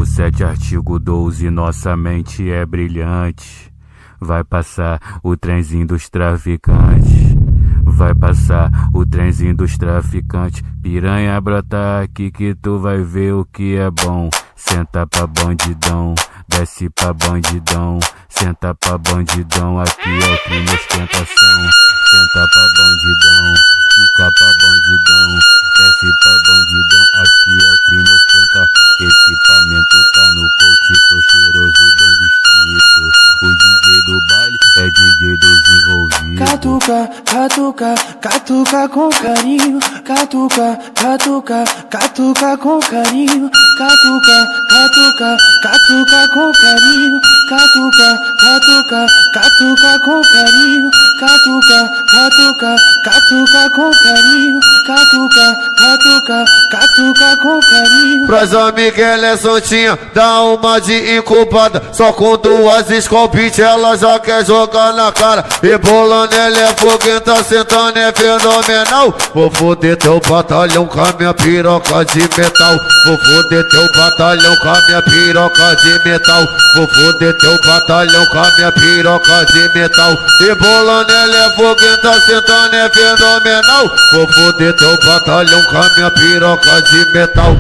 157 artigo 12, nossa mente é brilhante. Vai passar o trenzinho dos traficantes. Vai passar o trenzinho dos traficantes. Piranha, brota aqui que tu vai ver o que é bom. Senta pra bandidão, desce pra bandidão. Senta pra bandidão, aqui é o crime ostentação. Senta pra bandidão, fica pra bandidão. Desce pra bandidão, aqui é o crime ostentação. Equipamento tá no coach, tô cheiroso, bem vestido. O DJ do baile é DJ desenvolvido. Catuca, catuca, catuca com carinho. Catuca, catuca, catuca com carinho. Catuca, catuca, catuca com carinho. Catuca, catuca, catuca com carinho. Catuca, catuca, catuca com carinho. Catuca, catuca, catuca com carinho. Pras amigas ela é soltinha, dá uma de incubada. Só com duas scopit ela já quer jogar na cara. Rebolando ela é foguenta, sentando é fenomenal. Vou foder teu batalhão com a minha piroca de metal. Vou foder teu batalhão com a minha piroca de metal. Vou foder teu batalhão com a minha piroca de metal. Rebolando ela é foguenta, sentando é fenomenal. Vou foder teu batalhão com a minha piroca de metal.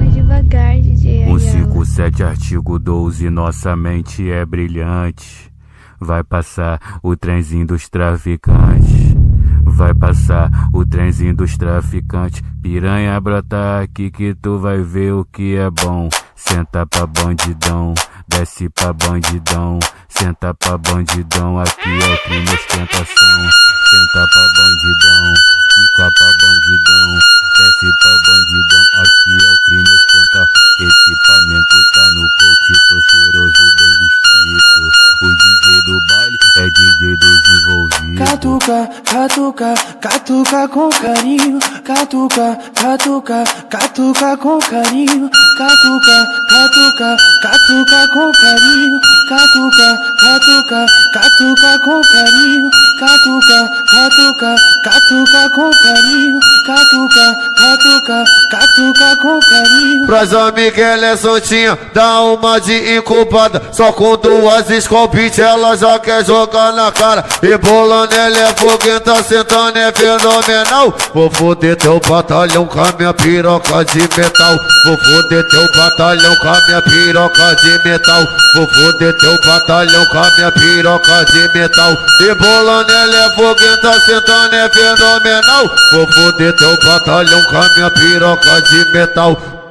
157 artigo 12, nossa mente é brilhante. Vai passar o trenzinho dos traficantes. Vai passar o trenzinho dos traficantes. Piranha, brota aqui que tu vai ver o que é bom. Senta pra bandidão, desce pra bandidão. Senta pra bandidão, aqui é o crime ostentação. Senta pra bandidão, fica pra bandidão. Desce pra bandidão, aqui é o crime ostentação. Equipamento tá no coach, tô cheiroso, bem vestido. O DJ do baile é DJ desenvolvido. Catuca, catuca, catuca com carinho. Catuca, catuca, catuca com carinho. Catuca, catuca, catuca com carinho. Catuca, catuca, catuca com carinho. Catuca, catuca, catuca com carinho. Catuca, catuca, catuca com carinho. Pras amigas ela é soltinha, dá uma de incubada. Só com duas scopit ela já quer jogar na cara. Rebolando ela é foguenta, sentando é fenomenal. Vou foder teu batalhão com a minha piroca de metal. Vou foder teu batalhão com a minha piroca de metal. Vou foder teu batalhão com a minha piroca de metal. Rebolando ela é foguenta, sentando é fenomenal. Vou foder teu batalhão com a minha piroca de metal.